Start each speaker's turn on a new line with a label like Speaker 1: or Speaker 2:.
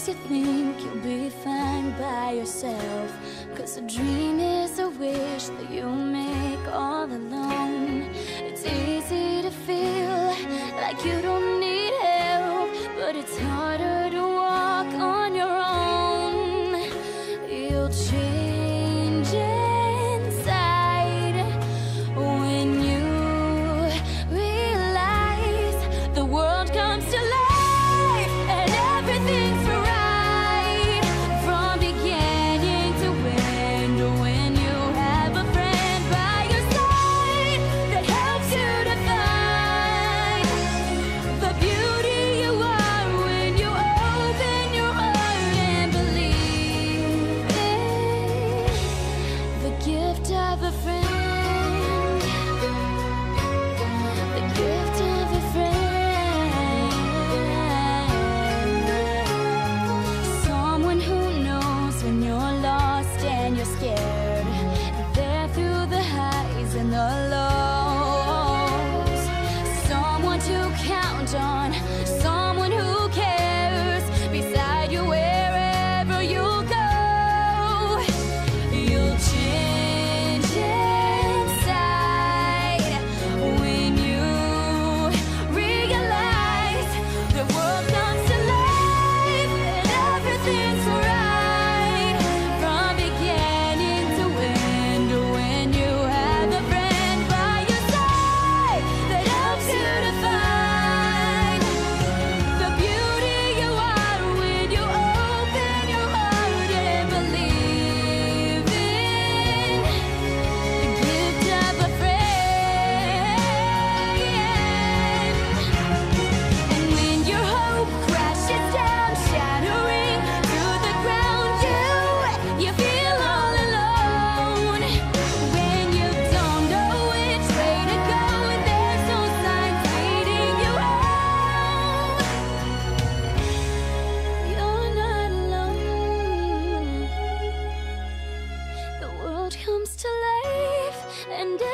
Speaker 1: you think you'll be fine by yourself. 'Cause a dream is a wish that you make all alone. It's easy to feel like you don't need help, but it's harder to walk on your own. You'll change inside when you realize the world comes to life and everything's right from beginning to end. When you have a friend by your side that helps you to find the beauty you are when you open your heart and believe in the gift of a friend. The gift of a friend. Someone who knows when you're lost and you're scared. There through the highs and the lows. Someone to count on. Someone who cares beside you wherever you go. You'll change inside when you realize the world comes to life and everything's right from beginning to end. When you have a friend by your side that helps you to find the beauty you are when you open your heart and believe in the gift of a friend. And when your hope crashes down, shattering to the ground, you feel all alone. When you don't know which way to go and there's no signs leading you home, you're not alone. The world comes to life and